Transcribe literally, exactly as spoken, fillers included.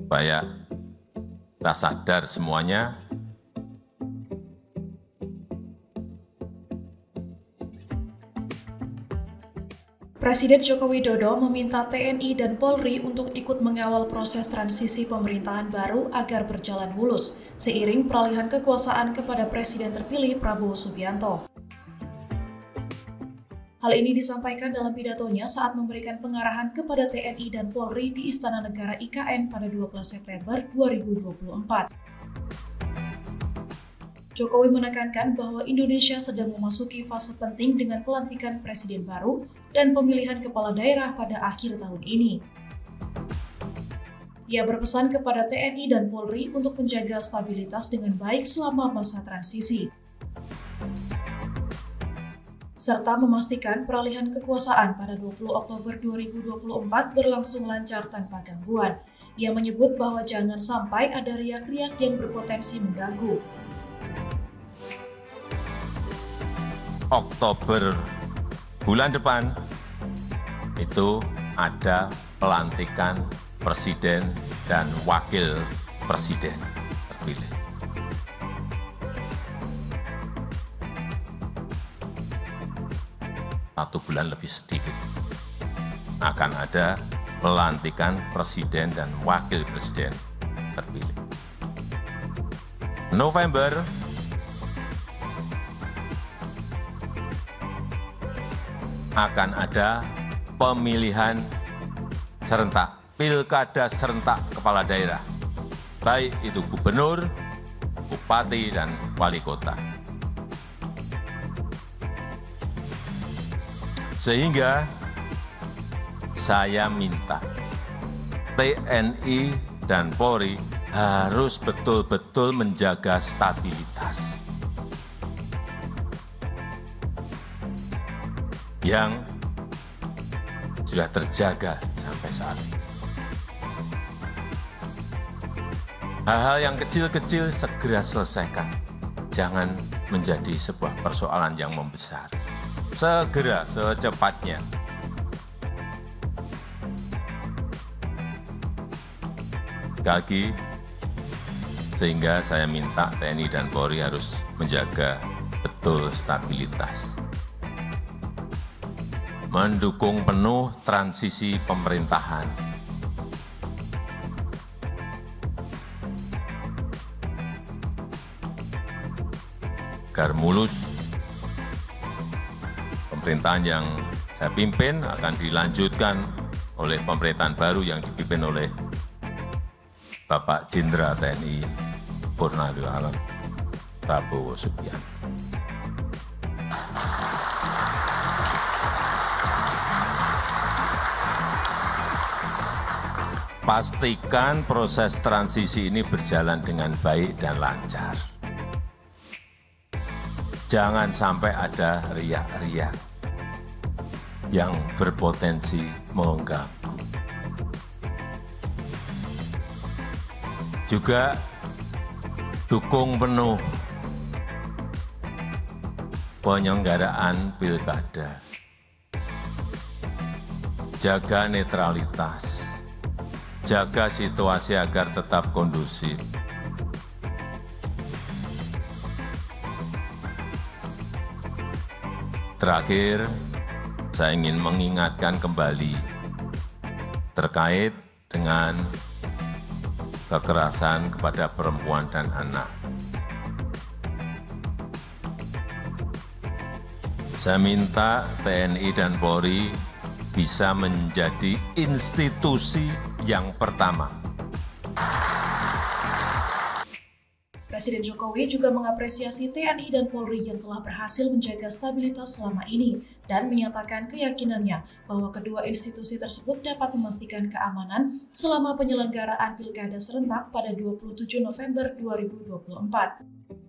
supaya kita sadar semuanya. Presiden Joko Widodo meminta T N I dan Polri untuk ikut mengawal proses transisi pemerintahan baru agar berjalan mulus, seiring peralihan kekuasaan kepada Presiden terpilih Prabowo Subianto. Hal ini disampaikan dalam pidatonya saat memberikan pengarahan kepada T N I dan Polri di Istana Negara I K N pada dua belas September dua ribu dua puluh empat. Jokowi menekankan bahwa Indonesia sedang memasuki fase penting dengan pelantikan presiden baru dan pemilihan kepala daerah pada akhir tahun ini. Ia berpesan kepada T N I dan Polri untuk menjaga stabilitas dengan baik selama masa transisi, serta memastikan peralihan kekuasaan pada dua puluh Oktober dua ribu dua puluh empat berlangsung lancar tanpa gangguan. Ia menyebut bahwa jangan sampai ada riak-riak yang berpotensi mengganggu. Oktober bulan depan itu ada pelantikan presiden dan wakil presiden terpilih. Satu bulan lebih sedikit akan ada pelantikan presiden dan wakil presiden terpilih. November akan ada pemilihan serentak, pilkada serentak kepala daerah, baik itu gubernur, bupati, dan wali kota. Sehingga saya minta T N I dan Polri harus betul-betul menjaga stabilitas yang sudah terjaga sampai saat ini. Hal-hal yang kecil-kecil segera selesaikan. Jangan menjadi sebuah persoalan yang membesar. Segera, secepatnya. Sekali lagi, sehingga saya minta T N I dan Polri harus menjaga betul stabilitas, mendukung penuh transisi pemerintahan, agar mulus. Pemerintahan yang saya pimpin akan dilanjutkan oleh pemerintahan baru yang dipimpin oleh Bapak Jenderal T N I Purnawirawan Prabowo Subianto. Pastikan proses transisi ini berjalan dengan baik dan lancar. Jangan sampai ada riak-riak yang berpotensi mengganggu. Juga dukung penuh penyelenggaraan pilkada. Jaga netralitas. Jaga situasi agar tetap kondusif. Terakhir, saya ingin mengingatkan kembali terkait dengan kekerasan kepada perempuan dan anak. Saya minta T N I dan Polri bisa menjadi institusi yang pertama. Presiden Jokowi juga mengapresiasi T N I dan Polri yang telah berhasil menjaga stabilitas selama ini dan menyatakan keyakinannya bahwa kedua institusi tersebut dapat memastikan keamanan selama penyelenggaraan pilkada serentak pada dua puluh tujuh November dua ribu dua puluh empat.